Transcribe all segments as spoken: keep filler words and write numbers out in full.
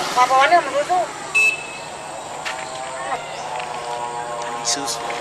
Papawannya sama susu. Susu.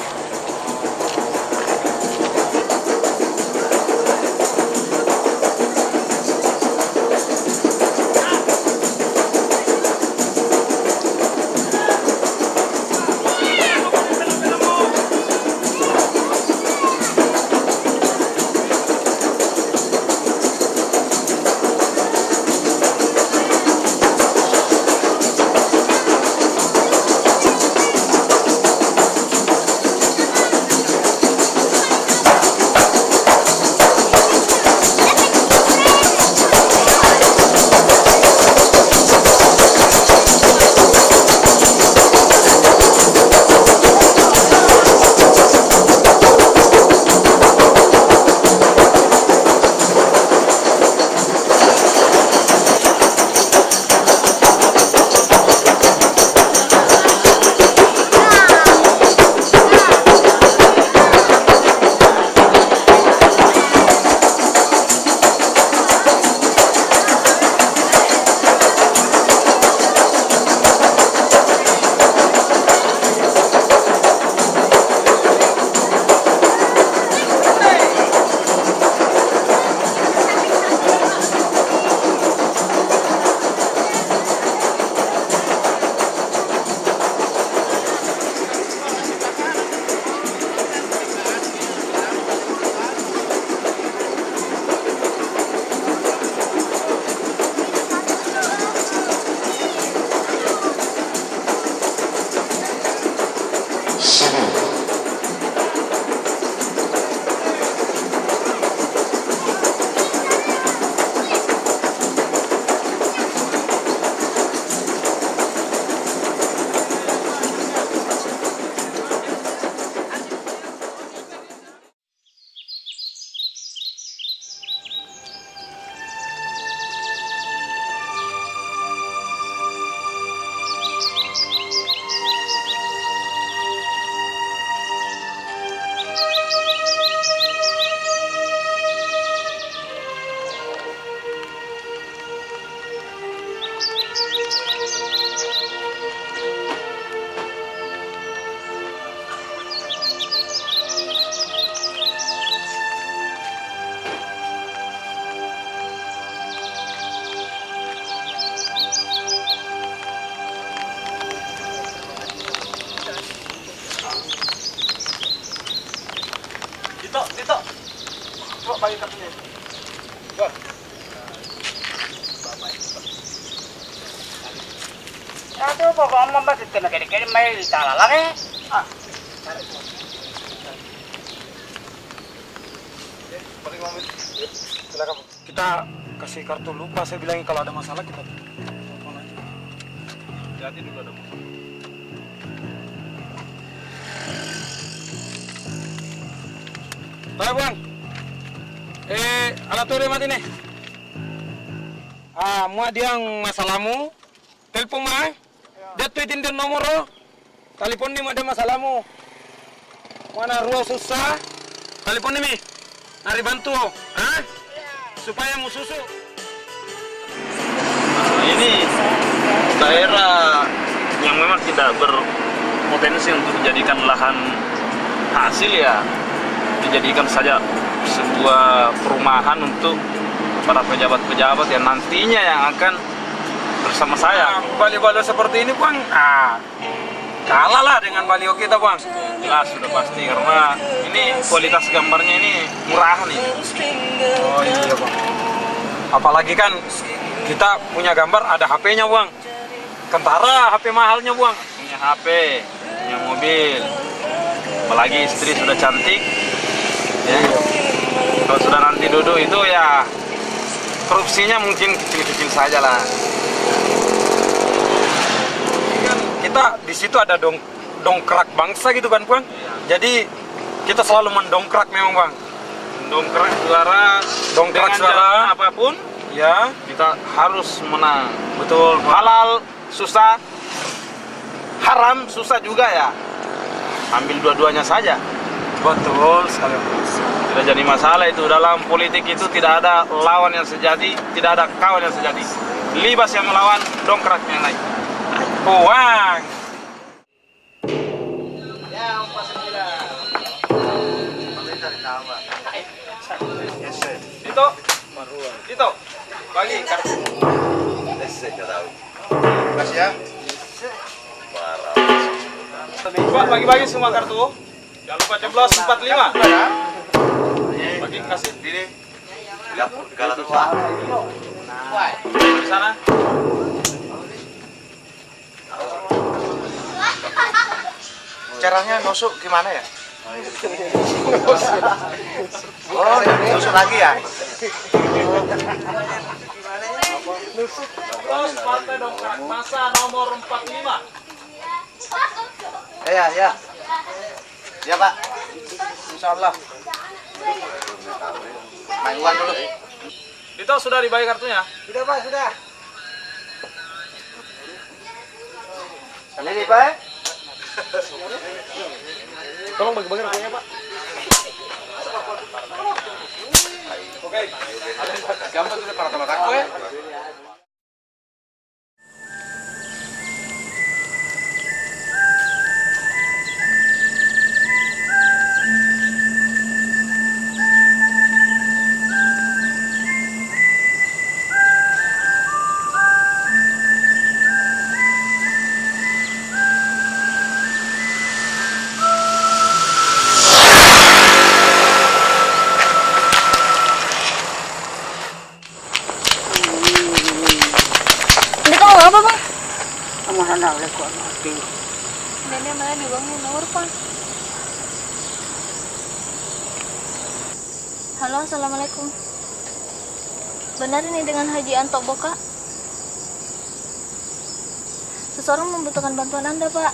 Dito, dito. Coba bagi kartunya. Go. Aduh, pokoknya mama kena kiri-kiri main di talalang eh. Ah. Balik mobil. Silakan. Kita kasih kartu lupa, saya bilangin kalau ada masalah kita telepon aja. Hati-hati dulu ada masalah. Baik bang, eh alat tuh mati nih. Ah, mau dia yang masalahmu, telepon mah, dia tweetin dan nomor lo, telepon nih ada masalahmu, mana ruang susah, telepon nih, nari bantu, ah, supaya mau susu. Nah, ini daerah yang memang tidak berpotensi untuk dijadikan lahan hasil ya. Dijadikan saja sebuah perumahan untuk para pejabat-pejabat yang nantinya yang akan bersama saya. Nah, baliho-baliho seperti ini bang, ah, kalah lah dengan baliho kita bang. Jelas sudah pasti karena ini kualitas gambarnya ini murah nih. Oh iya bang. Apalagi kan kita punya gambar ada H P-nya bang. Kentara H P mahalnya bang. Punya H P, punya mobil, apalagi istri sudah cantik. Ya. Kalau sudah nanti duduk itu ya korupsinya mungkin kecil-kecil saja lah. Kan kita di situ ada dong dongkrak bangsa gitu kan bang. Iya. Jadi kita selalu mendongkrak memang bang. Dongkrak suara, Dongkrak dengan suara. jalan apapun, Ya. kita harus menang. Betul. Halal susah, haram susah juga ya. Ambil dua-duanya saja. Betul sekali. Tidak jadi masalah itu. Dalam politik itu tidak ada lawan yang sejati, tidak ada kawan yang sejati. Libas yang melawan, dongkrak yang naik. Uang. Ya, empat sembilan. Itu, itu, bagi kartu. Kasih ya. Pak, bagi-bagi semua kartu. Jangan lupa coblos empat puluh lima. Bagi kasih. Ini. Lihat segala tuh Pak. Di sana. Caranya nusuk gimana ya? Oh, nusuk lagi ya? Terus partai dongkrak masa nomor empat puluh lima. Ya, ya. Ya Pak. Insya Allah. Main uang dulu. Itu sudah dibayar kartunya? Sudah Pak, sudah. Ini Pak. Tolong bagi-bagi rokoknya, Pak. Oke. Gampang sudah para teman aku ya. Apa bang? Amaran na ulit ko mati. Nenek malah di bang nomor pak. Halo, assalamualaikum. Benar ini dengan Haji Anto Boka? Seseorang membutuhkan bantuan Anda pak.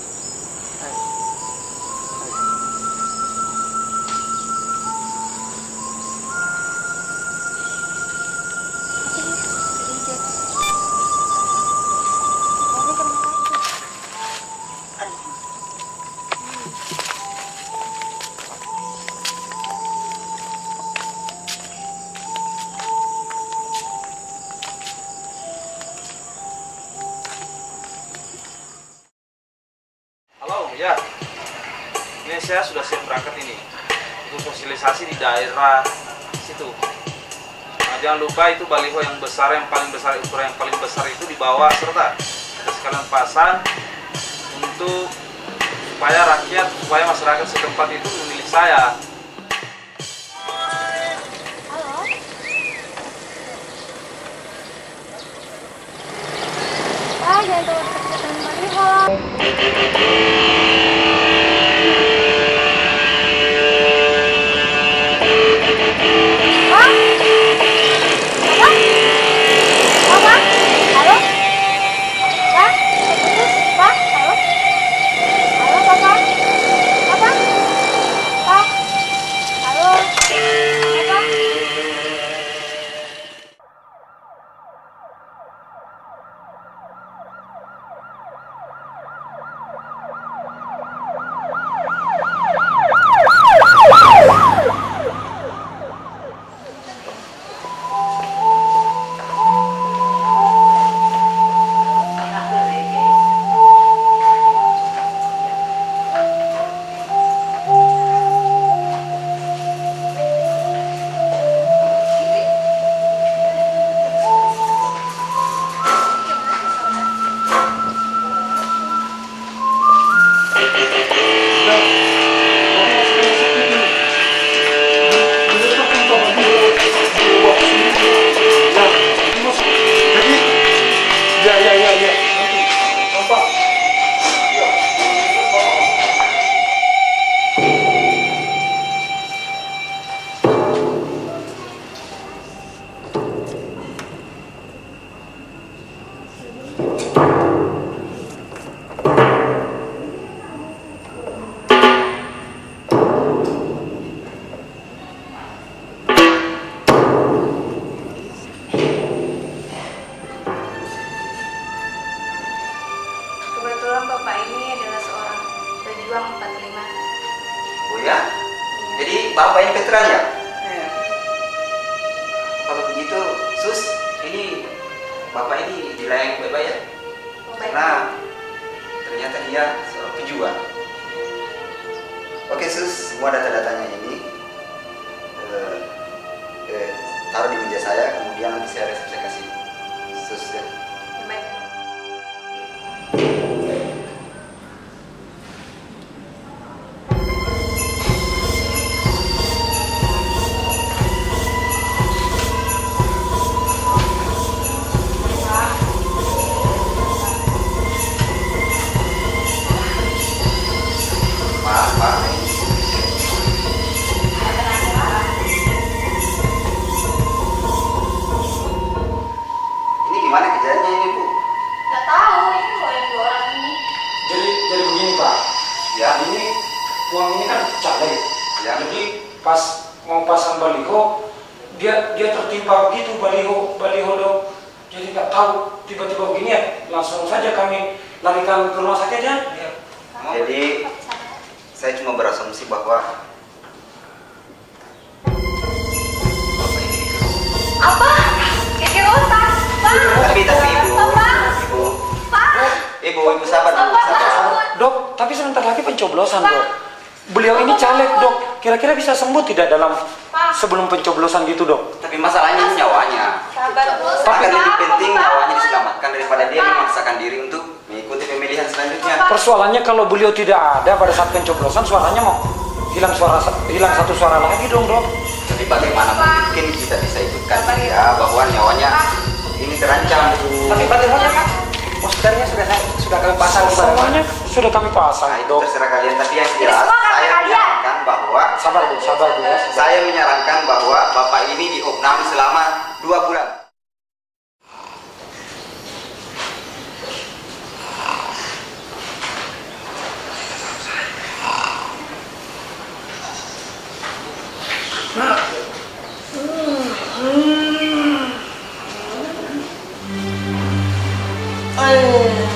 Ya, ini saya sudah siap berangkat ini untuk sosialisasi di daerah situ. Nah, jangan lupa itu baliho yang besar, yang paling besar, ukuran yang paling besar itu dibawa serta kita sekalian pasang untuk supaya rakyat, supaya masyarakat setempat itu memilih saya. Halo. Ah, jangan terlalu terkesan baliho. betulan ya? Iya. Kalau begitu, Sus, ini Bapak ini dilayani baik-baik ya? Karena ternyata dia seorang pejuang. Oke Sus, semua data-datanya ini eh, eh, taruh di meja saya, kemudian nanti saya resep saya kasih Sus ya. Baik. Maaf, Pak. Ini gimana kejadiannya ini, Bu? Nggak tahu, ini kok yang dua orang ini. Jadi jadi begini Pak. Ya, Ini uang ini kan caleg. ya. Jadi pas mau pasang baliho, dia dia tertimpa gitu baliho baliho dong. Jadi nggak tahu tiba-tiba begini ya, langsung saja kami larikan ke rumah sakit ya. Jadi saya cuma berasumsi bahwa Bapak ini dikeruk. Apa? Geger otak, Pak. Tapi tapi Ibu, Apa? Ibu, Pak. Ibu, Ibu sabar dulu, Bapak, sabar. bangun. Dok, tapi sebentar lagi pencoblosan Pak. dok. Beliau ini caleg dok. Kira-kira bisa sembuh tidak dalam Pak. sebelum pencoblosan gitu dok? Tapi masalahnya ini nyawanya. Sabar, Bu. Akan lebih Pak, penting Pak. nyawanya diselamatkan daripada dia Pak. memaksakan diri untuk mengikuti pemilihan selanjutnya. Pak. Persoalannya kalau beliau tidak ada pada saat pencoblosan, suaranya mau hilang suara hilang satu suara lagi dong dok. Tapi bagaimana mungkin kita bisa ikutkan dia bahwa nyawanya ini terancam, Bu. Tapi bagaimana Pak? Posternya sudah sudah kami pasang di mana? Semuanya sudah kami pasang Nah, itu dok. terserah kalian, tapi yang Ini jelas semua karena saya kalian. menyarankan bahwa Sabar bu, sabar bu ya. saya menyarankan bahwa Bapak ini diopnam selama dua bulan. Eh.